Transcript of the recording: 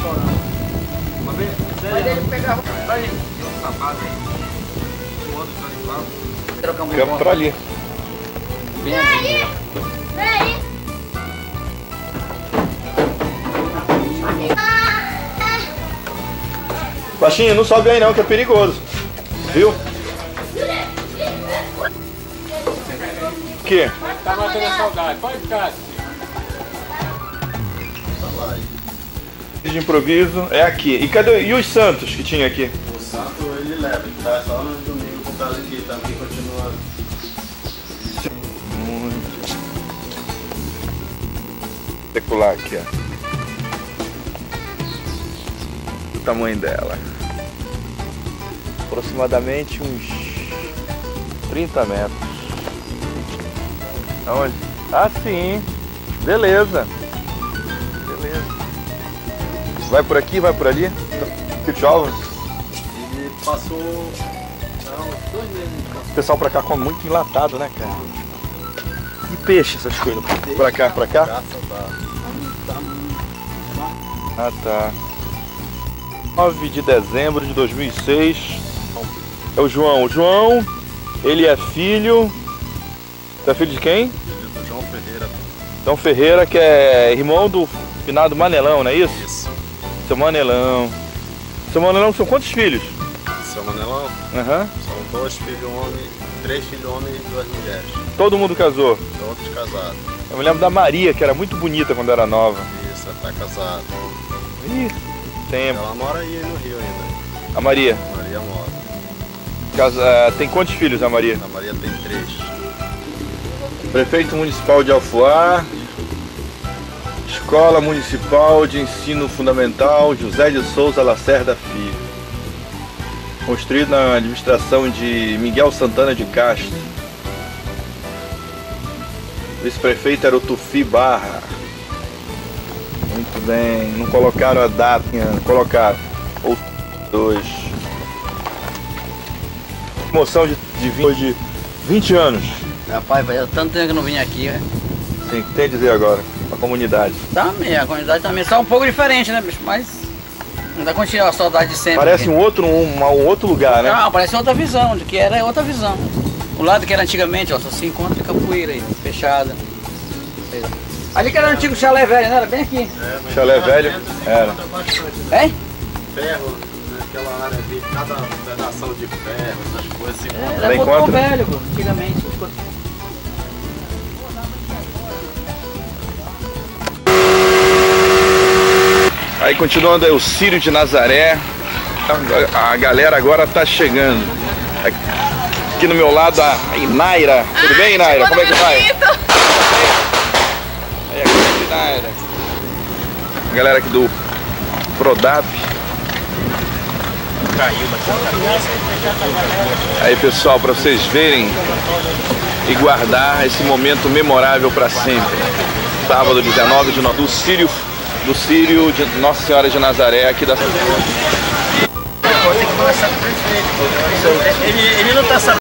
Uma vez, Mas ele pegava. vai ali, tem um sapato aí. Um outro canibal. Trocamos Ficamos por ali. bem aqui. Baixinho, não sobe aí não, que é perigoso. Viu? O quê? Tá matando a saudade, pode ficar. De improviso é aqui. E cadê? E os santos que tinha aqui? O santo ele leva, ele tá só no domingo por causa que também continua. Muito espetacular aqui, ó. O tamanho dela. Aproximadamente uns 30 metros. Aonde? Ah, sim. Beleza. Beleza. Vai por aqui, vai por ali? Que jovem. Ele passou. Não, 2 meses ele passou. O pessoal pra cá come muito enlatado, né, cara? E peixe, essas coisas. Pra cá, pra cá? Caça tá. Ah, tá. 9 de dezembro de 2006. É o João. O João, ele é filho... Você é filho de quem? Filho do João Ferreira. João Ferreira, que é irmão do finado Manelão, não é isso? Isso. Seu Manelão. Seu Manelão são quantos filhos? Seu Manelão, Aham. são 2 filhos homens, 3 filhos homens e 2 mulheres. Todo mundo casou. Todos casados. Eu me lembro da Maria, que era muito bonita quando era nova. Isso, ela tá casada. Ih, tempo. Ela mora aí no Rio ainda. A Maria. Maria mora. Tem quantos filhos a Maria? A Maria tem 3. Prefeito Municipal de Alfoá, Escola Municipal de Ensino Fundamental José de Souza Lacerda Filho, construído na administração de Miguel Santana de Castro. O vice-prefeito era o Tufi Barra. Muito bem, não colocaram a data, colocaram ou 2. Promoção de 20 anos. Rapaz, fazia tanto tempo que eu não vim aqui, né? Sim, o que tem a dizer agora? A comunidade. Tá meio, a comunidade também está um pouco diferente, né, bicho? Mas ainda continua a saudade de sempre. Parece aqui. um outro lugar, né? Não, parece outra visão, do que era outra visão. O lado que era antigamente, ó, só se encontra capoeira aí, fechada. Ali que era o antigo chalé velho, né? Era bem aqui. Chalé velho? Era. É? Ferro, naquela área ali, cada pedação de ferro, essas coisas se encontram. Era encontra? botão velho, pô, antigamente. Aí continuando aí o Círio de Nazaré. A galera agora tá chegando. Aqui no meu lado a Inaira. Tudo bem, Inaira? Como é que vai? Aí a grande Inaira. A galera aqui do Prodap. Aí, pessoal, para vocês verem e guardar esse momento memorável para sempre. Sábado 19 de novembro, do Círio de Nossa Senhora de Nazaré, aqui da... Tem que conversar com o prefeito. Ele não tá sabendo.